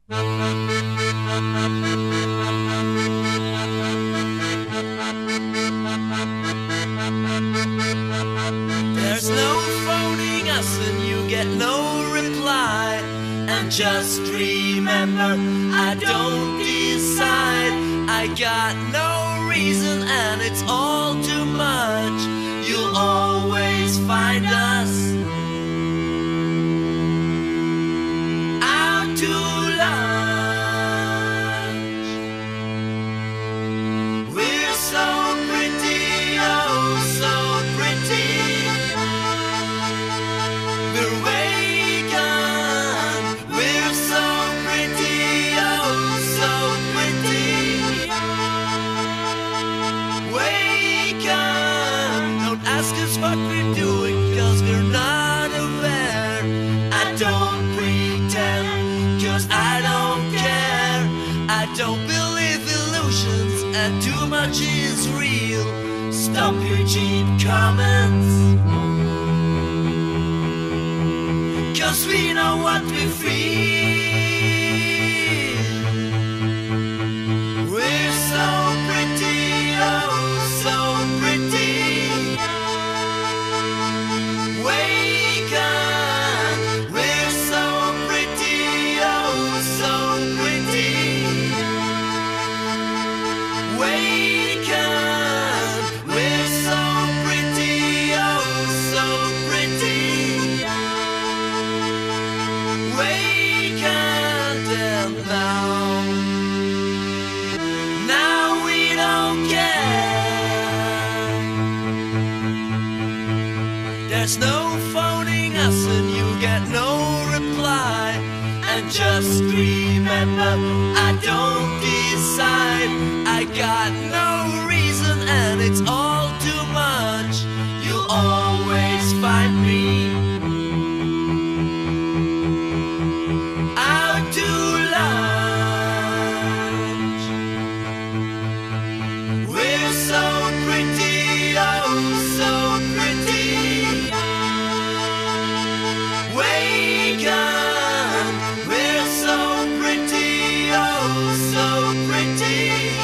There's no phoning us and you get no reply. And just remember, I don't decide. I got no reason and it's all too much. You'll always find us out to lunch. We're so pretty, oh so pretty. We're vacant. We're so pretty, oh so pretty. Vacant. Don't ask us what we're doing, cause we're not aware. I don't pretend, cause I don't care. I don't believe illusions and too much is real. Stop your cheap comments, cause we know what we feel. We're so pretty, oh so pretty. Vacant. We're so pretty, oh so pretty. Vacant. We're so pretty, oh so pretty. Vacant. And now we don't care. There's no phoning us and you get no reply. And just remember, I don't decide. I got no reason and it's all too much. You'll always find me out to lunch. We're so pretty, oh so pretty. Vacant. We're so pretty, oh so pretty.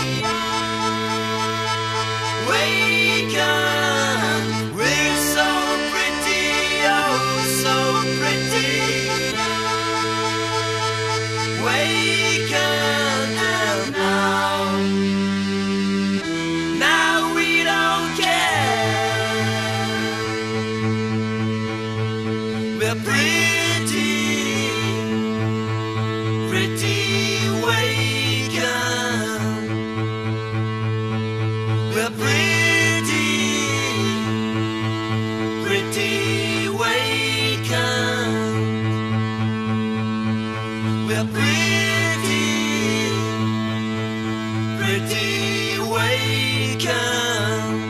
Vacant. We're so pretty, oh so pretty. Vacant. And now we don't care. We're pretty, pretty vacant. We're pretty, pretty vacant. We're pretty, pretty vacant.